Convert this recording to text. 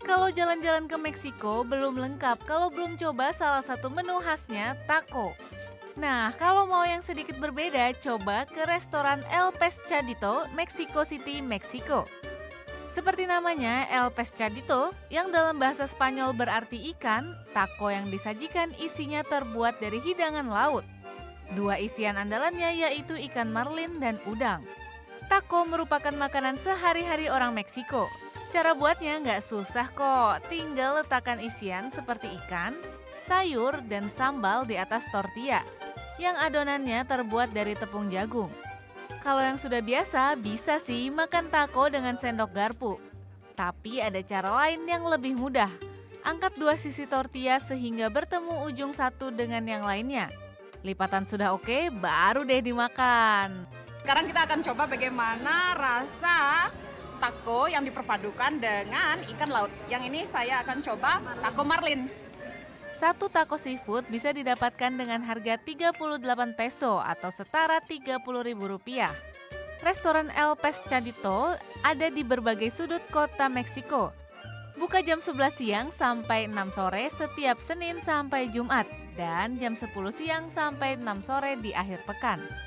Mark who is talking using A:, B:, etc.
A: Kalau jalan-jalan ke Meksiko belum lengkap kalau belum coba salah satu menu khasnya taco. Nah, kalau mau yang sedikit berbeda, coba ke restoran El Pescadito, Mexico City, Meksiko. Seperti namanya, El Pescadito, yang dalam bahasa Spanyol berarti ikan, taco yang disajikan isinya terbuat dari hidangan laut. Dua isian andalannya yaitu ikan marlin dan udang. Taco merupakan makanan sehari-hari orang Meksiko. Cara buatnya nggak susah kok, tinggal letakkan isian seperti ikan, sayur, dan sambal di atas tortilla, yang adonannya terbuat dari tepung jagung. Kalau yang sudah biasa, bisa sih makan taco dengan sendok garpu. Tapi ada cara lain yang lebih mudah. Angkat dua sisi tortilla sehingga bertemu ujung satu dengan yang lainnya. Lipatan sudah oke, baru deh dimakan.
B: Sekarang kita akan coba bagaimana rasa taco yang diperpadukan dengan ikan laut. Yang ini saya akan coba taco marlin.
A: Satu taco seafood bisa didapatkan dengan harga 38 peso atau setara Rp30.000. Restoran El Pescadito ada di berbagai sudut kota Meksiko. Buka jam 11 siang sampai 6 sore setiap Senin sampai Jumat dan jam 10 siang sampai 6 sore di akhir pekan.